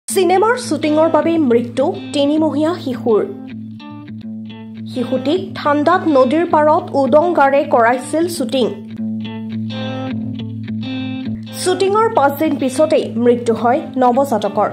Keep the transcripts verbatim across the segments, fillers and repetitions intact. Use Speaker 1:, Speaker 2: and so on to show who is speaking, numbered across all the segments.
Speaker 1: সিনেমাৰ শ্বুটিঙৰ বাবে মৃত্যু তিনিমহীয়া শিশুৰ শিশুটিক ঠাণ্ডাত নদীৰ পাৰত উদংগাৰে কৰাইছিল শ্বুটিং শ্বুটিঙৰ পাঁচ দিন পিছতেই মৃত্যু হয় নৱজাতকৰ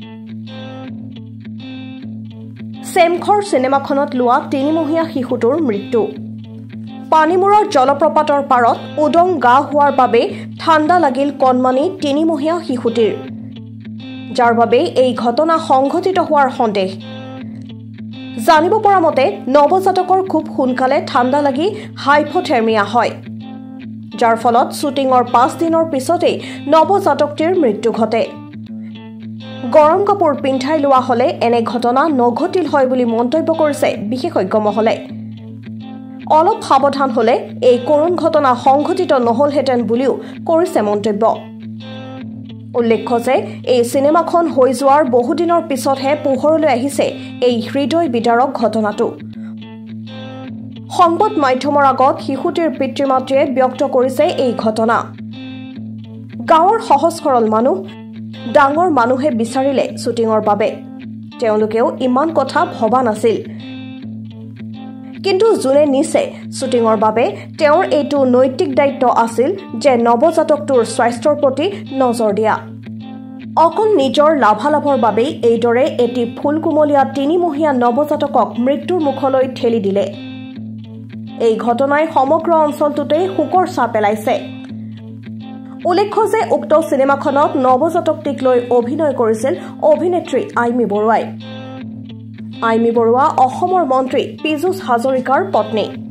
Speaker 1: সেমখৰ সিনেমাখনত লোৱা তিনিমহীয়া শিশুটোৰ মৃত্যু পানীমূৰৰ জলপ্ৰপাতৰ পাৰত উদং গা হোৱাৰ বাবে ঠাণ্ডা লাগিল কণমানি তিনিমহীয়া শিশুটিৰ যাৰ বাবে এই ঘটনা সংঘটিত হোৱাৰ সন্দেহ জানিব পৰা মতে নৱজাতকৰ খুব সোনকালে ঠাণ্ডা লাগি হাইপোথেৰ্মিয়া হয় যাৰ ফলত শ্বুটিঙৰ পাঁচ দিনৰ পিছতেই নৱজাতকটিৰ মৃত্যু ঘটে গৰম কাপোৰ পিন্ধাই লোৱা হলে এনে ঘটনা নঘটিল হয় বুলি মন্তব্য কৰিছে বিশেষজ্ঞ মহলে অলপ সাৱধান হলে এই কৰুণ ঘটনা সংঘটিত নহলহেঁতেন বুলিও কৰিছে মন্তব্য উল্লেখ্য যে এই সিনেমাখন হৈ যোৱাৰ বহুদিনৰ পিছতহে পোহৰলৈ আহিছে এই হৃদয় বিদাৰক ঘটনাটো সংবাদ মাধ্যমৰ আগত শিশুটিৰ পিতৃ-মাতৃয়ে ব্যক্ত কৰিছে এই ঘটনা গাঁৱৰ সহজ সৰল মানুহ ডাঙৰ মানুহে বিচাৰিলে শ্বুটিঙৰ বাবে তেওঁলোকেও ইমান কথা ভবা নাছিল কিন্তু যোনে নিছে শ্বুটিঙৰ বাবে তেওঁৰ এইটো নৈতিক দায়িত্ব আছিল যে নৱজাতকটোৰ স্বাস্থ্যৰ প্ৰতি নজৰ দিয়া অকল নিজৰ লাভালাভৰ বাবে এইদৰে এটি ফুলকুমলীয়া তিনিমহীয়া নৱজাতকক মৃত্যুৰ মুখলৈ ঠেলি দিলে এই ঘটনাই সমগ্ৰ অঞ্চলটোতে শোকৰ ছাপ পেলাইছে উল্লেখ্য যে উক্ত সিনেমাখনত নৱজাতকটিক লৈ অভিনয় কৰিছিল অভিনেত্ৰী আইমি বৰুৱাই আইমি বৰুৱা অসমৰ মন্ত্ৰী পীযুষ হাজৰিকাৰ পত্নী